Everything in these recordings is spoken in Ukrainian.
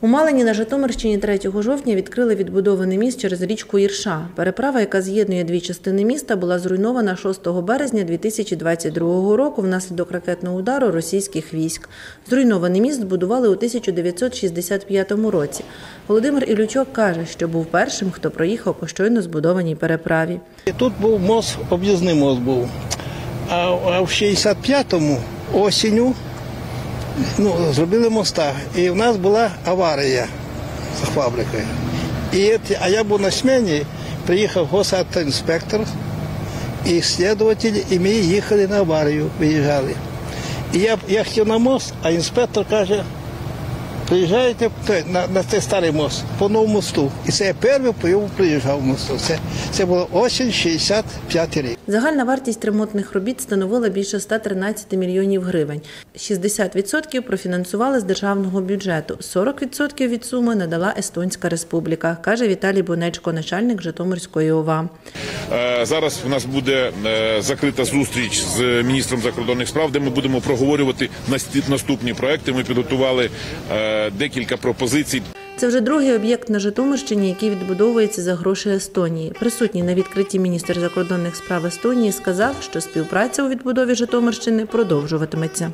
У Малині на Житомирщині 3 жовтня відкрили відбудований міст через річку Ірша. Переправа, яка з'єднує дві частини міста, була зруйнована 6 березня 2022 року внаслідок ракетного удару російських військ. Зруйнований міст будували у 1965 році. Володимир Іллючок каже, що був першим, хто проїхав по щойно збудованій переправі. Тут був мост, об'їзний мост був. А в 65-му осінню зробили моста. І в нас була аварія з фабрикою. А я був на зміні, приїхав госавтоінспектор і слідователь, і ми їхали на аварію, виїжджали. І я хотів на мост, а інспектор каже, приїжджаєте на цей старий мост, по новому мосту. І це я перший приїжджав в мосту. Це було осінь 65 рік. Загальна вартість ремонтних робіт становила більше 113 мільйонів гривень. 60% профінансували з державного бюджету, 40% від суми надала Естонська Республіка, каже Віталій Бунечко, начальник Житомирської ОВА. Зараз у нас буде закрита зустріч з міністром закордонних справ, де ми будемо проговорювати наступні проекти. Ми підготували декілька пропозицій. Це вже другий об'єкт на Житомирщині, який відбудовується за гроші Естонії. Присутній на відкритті міністр закордонних справ Естонії сказав, що співпраця у відбудові Житомирщини продовжуватиметься.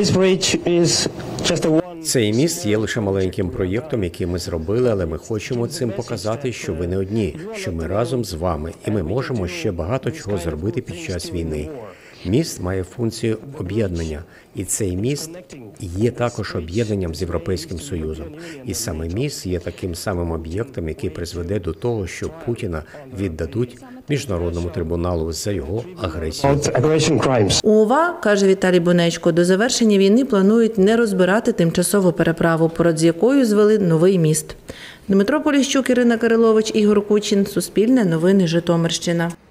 Цей міст є лише маленьким проєктом, який ми зробили, але ми хочемо цим показати, що ви не одні, що ми разом з вами, і ми можемо ще багато чого зробити під час війни. Міст має функцію об'єднання, і цей міст є також об'єднанням з Європейським Союзом. І саме міст є таким самим об'єктом, який призведе до того, що Путіна віддадуть Міжнародному трибуналу за його агресію. У ОВА, каже Віталій Бунечко, до завершення війни планують не розбирати тимчасову переправу, поряд з якою звели новий міст. Дмитро Поліщук, Ірина Кирилович, Ігор Кучин. Суспільне новини, Житомирщина.